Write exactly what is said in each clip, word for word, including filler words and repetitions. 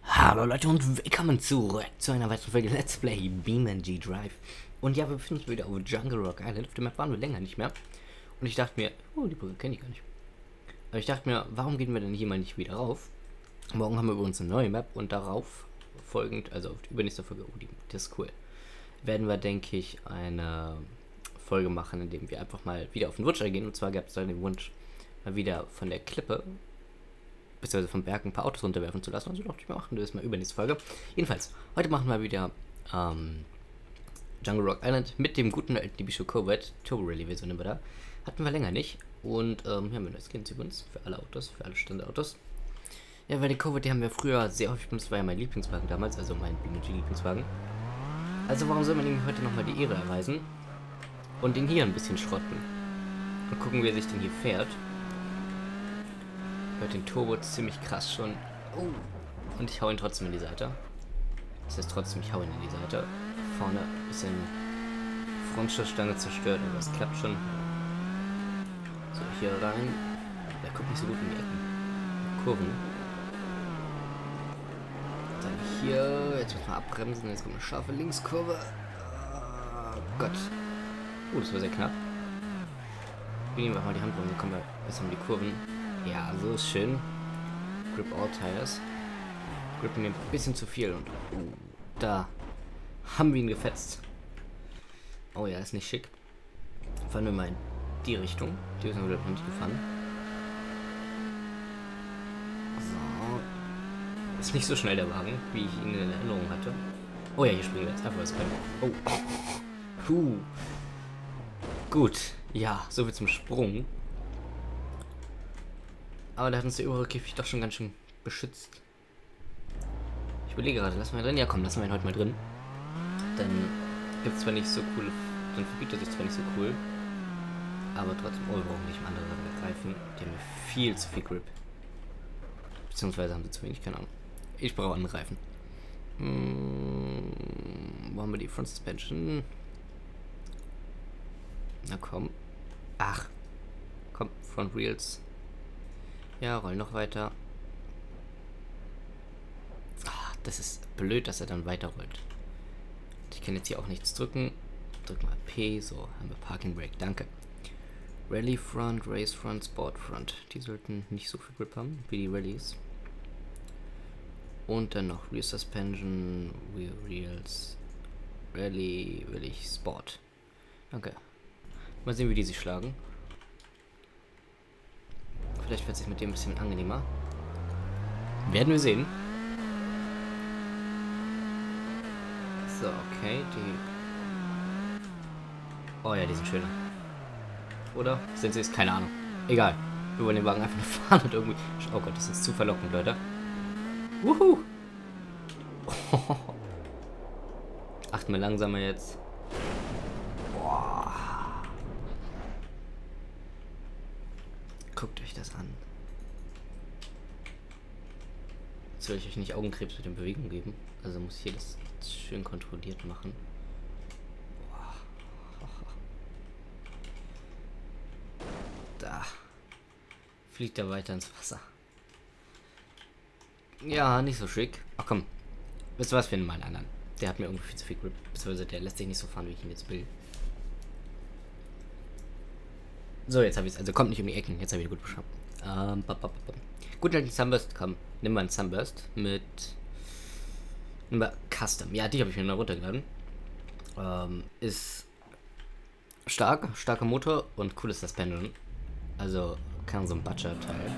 Hallo Leute und willkommen zurück zu einer weiteren Folge Let's Play BeamNG Drive. Und ja, wir befinden uns wieder auf Jungle Rock Island. Auf der Map waren wir länger nicht mehr. Und ich dachte mir, oh, die Brücke kenne ich gar nicht. Aber ich dachte mir, warum gehen wir denn hier mal nicht wieder rauf? Morgen haben wir übrigens eine neue Map und darauf folgend, also auf die übernächste Folge, oh, die, das ist cool, werden wir, denke ich, eine Folge machen, in dem wir einfach mal wieder auf den Wunsch eingehen. Und zwar gab es da den Wunsch, mal wieder von der Klippe beziehungsweise vom Berg ein paar Autos runterwerfen zu lassen. Also dachte ich mir, machen wir das mal übernächste Folge. Jedenfalls, heute machen wir wieder ähm, Jungle Rock Island mit dem guten alten Libisho Corvette. Turbo Rally Version nehmen wir da. Hatten wir länger nicht. Und ähm, hier haben wir neue Skins übrigens für alle Autos, für alle Standardautos. Ja, weil die Corvette, die haben wir früher sehr häufig benutzt, war ja mein Lieblingswagen damals, also mein BeamNG Lieblingswagen. Also warum soll man ihm heute nochmal die Ehre erweisen und den hier ein bisschen schrotten und gucken, wie er sich denn hier fährt. Hört den Turbo ziemlich krass schon. Oh. Und ich hau ihn trotzdem in die Seite. Das heißt trotzdem, ich hau ihn in die Seite. Vorne ein bisschen Frontschussstange zerstört, aber es klappt schon. So, hier rein. Der guckt nicht so gut in die Ecken. Kurven. Dann hier. Jetzt muss man abbremsen. Jetzt kommt eine scharfe Linkskurve. Oh Gott. Oh, das war sehr knapp. Wir nehmen mal die Handbremse. Kommen wir besser um die Kurven. Ja, so ist schön. Grip all tires. Grippen mir ein bisschen zu viel und uh, da haben wir ihn gefetzt. Oh ja, ist nicht schick. Fahren wir mal in die Richtung. Die sind wir noch nicht gefahren. So. Ist nicht so schnell der Wagen, wie ich ihn in Erinnerung hatte. Oh ja, hier springen wir jetzt einfach was können. Oh. Puh. Gut. Ja, soviel zum Sprung. Aber da hat uns der obere Käfig doch schon ganz schön beschützt. Ich überlege gerade, lassen wir ihn drin? Ja komm, lassen wir ihn heute mal drin. Dann gibt es zwar nicht so coole, dann verbietet er sich zwar nicht so cool, aber trotzdem, oh, wir brauchen nicht andere Reifen. Die haben viel zu viel Grip. Beziehungsweise haben sie zu wenig, keine Ahnung. Ich brauche andere Reifen. Hm, wo haben wir die Front Suspension? Na komm. Ach. Komm, Front Wheels. Ja, roll noch weiter. Ach, das ist blöd, dass er dann weiterrollt. Ich kann jetzt hier auch nichts drücken. Drück mal P, so haben wir Parking Brake, danke. Rally Front, Race Front, Sport Front. Die sollten nicht so viel Grip haben wie die Rallys. Und dann noch Rear Suspension, Wheel Reels, Rally, will ich Sport. Danke. Mal sehen, wie die sich schlagen. Vielleicht wird es sich mit dem ein bisschen angenehmer. Werden wir sehen. So, okay, die... Oh ja, die sind schöner. Oder? Sind sie es? Keine Ahnung. Egal. Wir wollen den Wagen einfach nur fahren und irgendwie... Oh Gott, das ist zu verlockend, Leute. Wuhu! Oh. Achten wir langsamer jetzt. Boah. Guckt euch das an. Jetzt will ich euch nicht Augenkrebs mit den Bewegungen geben. Also muss ich hier das schön kontrolliert machen. Boah. Da. Fliegt er weiter ins Wasser. Ja, nicht so schick. Ach komm. Wisst ihr was, wir nehmen mal einen anderen. Der hat mir irgendwie viel zu viel Grip. Beziehungsweise der lässt sich nicht so fahren, wie ich ihn jetzt will. So, jetzt habe ich es. Also kommt nicht um die Ecken. Jetzt habe ich gut beschrieben. Ähm, bap, bap, bap. Gut, dann den Sunburst. Komm, nimm mal einen Sunburst mit. Nimm mal Custom. Ja, die habe ich mir noch runtergeladen. Ähm, ist stark, starker Motor und cooles Suspension. Also kann so ein Butcher-Teil.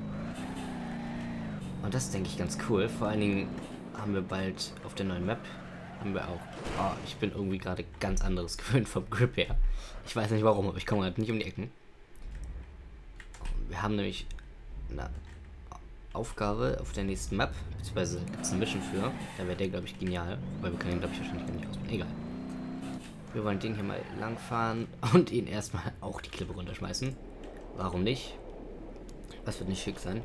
Und das denke ich ganz cool. Vor allen Dingen haben wir bald auf der neuen Map. Haben wir auch. Oh, ich bin irgendwie gerade ganz anderes gewöhnt vom Grip her. Ich weiß nicht warum, aber ich komme gerade nicht um die Ecken. Wir haben nämlich eine Aufgabe auf der nächsten Map, beziehungsweise gibt es eine Mission für. Da wäre der, glaube ich, genial. Weil wir können ihn, glaube ich, wahrscheinlich gar nicht ausbauen. Egal. Wir wollen den hier mal langfahren und ihn erstmal auch die Klippe runterschmeißen. Warum nicht? Das wird nicht schick sein.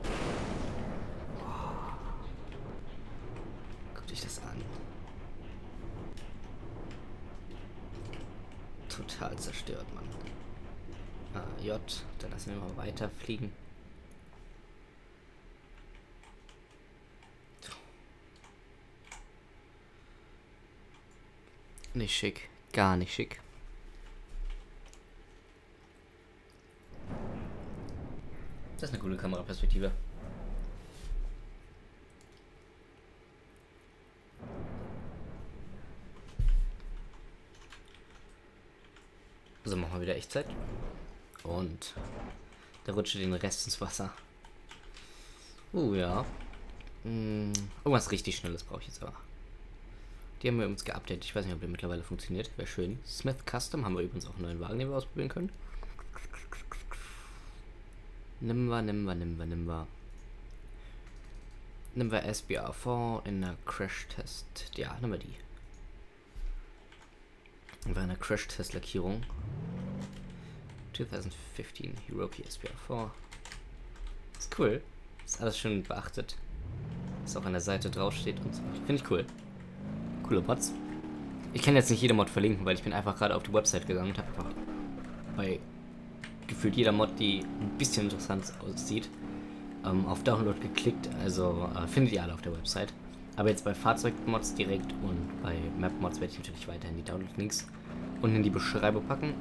Guckt euch das an. Total zerstört, Mann. Ah, J, dann lassen wir mal weiter fliegen. Nicht schick. Gar nicht schick. Das ist eine coole Kameraperspektive. So, machen wir wieder Echtzeit. Und da rutscht den Rest ins Wasser. Uh, ja. Hm, irgendwas richtig Schnelles brauche ich jetzt aber. Die haben wir uns geupdatet. Ich weiß nicht, ob der mittlerweile funktioniert. Wäre schön. Smith Custom haben wir übrigens auch einen neuen Wagen, den wir ausprobieren können. Nimm wir, nimm wir, nimm wir, nimm wir. Nimm wir S B R vier in der Crash-Test. Ja, nimm wir die. War eine Crash-Test-Lackierung. zwanzig fünfzehn Hiroki S B R vier. Ist cool. Ist alles schön beachtet. Was auch an der Seite draufsteht und so. Finde ich cool. Coole Mods. Ich kann jetzt nicht jede Mod verlinken, weil ich bin einfach gerade auf die Website gegangen und habe einfach bei gefühlt jeder Mod, die ein bisschen interessant aussieht, ähm, auf Download geklickt. Also äh, findet ihr alle auf der Website. Aber jetzt bei Fahrzeugmods direkt und bei Map-Mods werde ich natürlich weiterhin die Download-Links unten in die Beschreibung packen.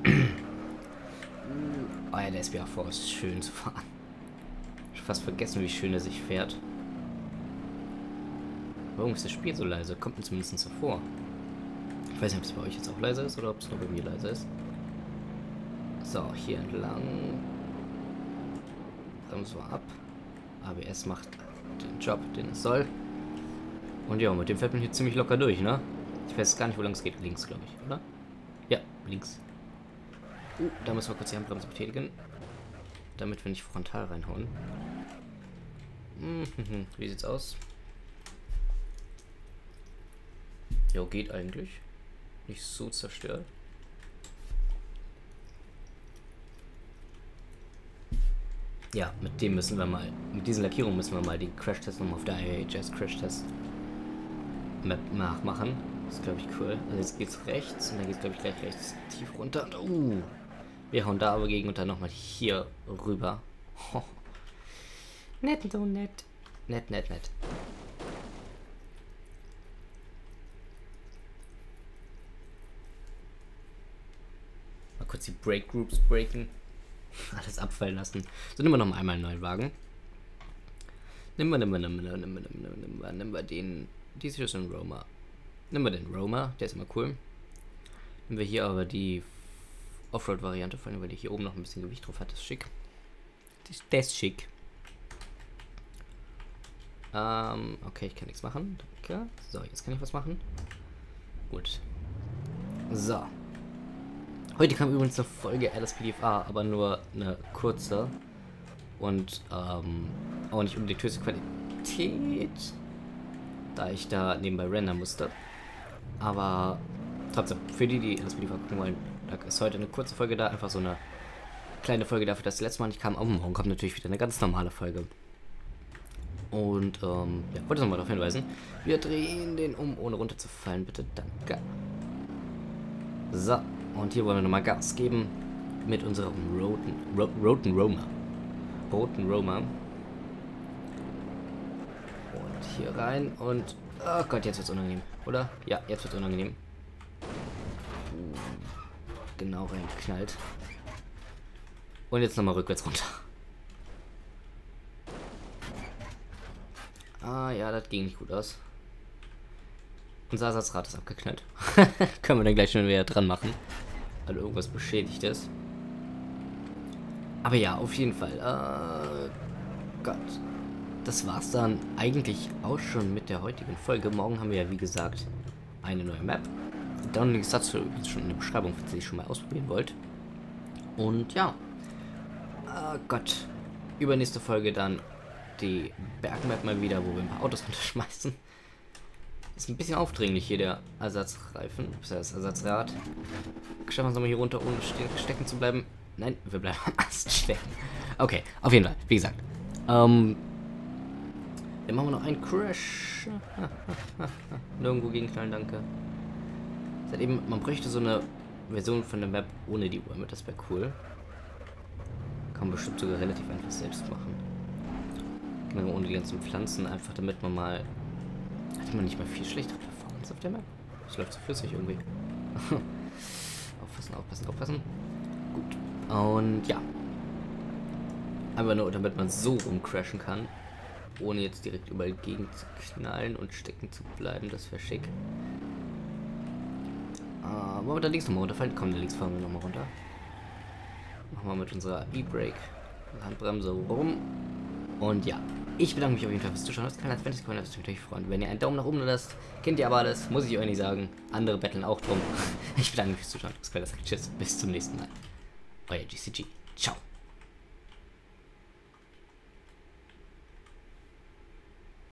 Oh ja, der S B R vier ist schön zu fahren. Ich habe fast vergessen, wie schön er sich fährt. Warum ist das Spiel so leise? Kommt mir zumindest so vor. Ich weiß nicht, ob es bei euch jetzt auch leise ist oder ob es nur bei mir leise ist. So, hier entlang. Bremsen wir ab. A B S macht den Job, den es soll. Und ja, mit dem fährt man hier ziemlich locker durch, ne? Ich weiß gar nicht, wo lang es geht. Links, glaube ich, oder? Ja, links. Uh, da müssen wir kurz die Handbremse betätigen. Damit wir nicht frontal reinhauen. Mhm, wie sieht's aus? Jo, geht eigentlich. Nicht so zerstört. Ja, mit dem müssen wir mal, mit diesen Lackierungen müssen wir mal die Crash-Tests nochmal auf der I A H S Crash-Test Map nachmachen. Das ist, glaube ich, cool. Also jetzt geht's rechts und dann geht's, glaube ich, gleich rechts tief runter. Und, uh, wir hauen da aber gegen und dann nochmal hier rüber. Oh. Nett, so nett. Nett, nett, nett. Mal kurz die Break Groups breaken. Alles abfallen lassen. So, nehmen wir noch einmal einen neuen Wagen. Nehmen wir, nehmen wir, nehmen wir, nehmen wir, nehmen wir, nehmen wir, nehmen wir den. Dies hier ist ein Roma. Nehmen wir den Roma, der ist immer cool. Nehmen wir hier aber die Offroad-Variante, vor allem, weil die hier oben noch ein bisschen Gewicht drauf hat. Das ist schick. Das, das ist schick. Ähm, okay, ich kann nichts machen. Danke. So, jetzt kann ich was machen. Gut. So. Heute kam übrigens eine Folge L S P D F A, aber nur eine kurze. Und ähm, auch nicht unbedingt höchste Qualität, da ich da nebenbei rendern musste. Aber trotzdem, für die, die L S P D F A gucken wollen, da ist heute eine kurze Folge da. Einfach so eine kleine Folge dafür, dass das letzte Mal nicht kam. Aber morgen kommt natürlich wieder eine ganz normale Folge. Und ähm, ja, wollte nochmal darauf hinweisen. Wir drehen den um, ohne runterzufallen, bitte. Danke. So. Und hier wollen wir nochmal Gas geben mit unserem Roten, Ro Roten Roma. Roten Roma. Und hier rein und... Oh Gott, jetzt wird's unangenehm, oder? Ja, jetzt wird's unangenehm. Uh, genau reingeknallt. Und jetzt nochmal rückwärts runter. Ah ja, das ging nicht gut aus. Unser Ersatzrad ist abgeknallt. Können wir dann gleich schon wieder dran machen. Also irgendwas beschädigt ist. Aber ja, auf jeden Fall. Äh, Gott. Das war's dann eigentlich auch schon mit der heutigen Folge. Morgen haben wir ja, wie gesagt, eine neue Map. Downloading dazu übrigens schon in der Beschreibung, falls ihr die schon mal ausprobieren wollt. Und ja. Äh, Gott. Übernächste Folge dann die Bergmap mal wieder, wo wir ein paar Autos runterschmeißen. Ist ein bisschen aufdringlich hier der Ersatzreifen, das Ersatzrad. Schaffen wir es nochmal hier runter, ohne ste stecken zu bleiben. Nein, wir bleiben am Ast stecken. Okay, auf jeden Fall, wie gesagt. Ähm, dann machen wir noch einen Crash. Nirgendwo gegenknallen, danke. Seit eben, man bräuchte so eine Version von der Map ohne die Uhr mit, das wäre cool. Kann man bestimmt sogar relativ einfach selbst machen. Genau, ohne die ganzen Pflanzen, einfach damit man mal... Hat man nicht mal viel schlechtere Performance auf der Map? Es läuft so flüssig irgendwie. Aufpassen, aufpassen, aufpassen. Gut. Und ja. Einfach nur, damit man so rumcrashen kann. Ohne jetzt direkt überall gegen zu knallen und stecken zu bleiben. Das wäre schick. Äh, wollen wir da links nochmal runterfallen? Komm, da links fahren wir nochmal runter. Machen wir mit unserer E-Brake Handbremse rum. Und ja, ich bedanke mich auf jeden Fall fürs Zuschauen. Das kann als wenn es gefallen hat, würde mich freuen. Wenn ihr einen Daumen nach oben lasst, kennt ihr aber alles, muss ich euch nicht sagen. Andere betteln auch drum. Ich bedanke mich fürs Zuschauen. Tschüss, bis zum nächsten Mal. Euer G C G. Ciao.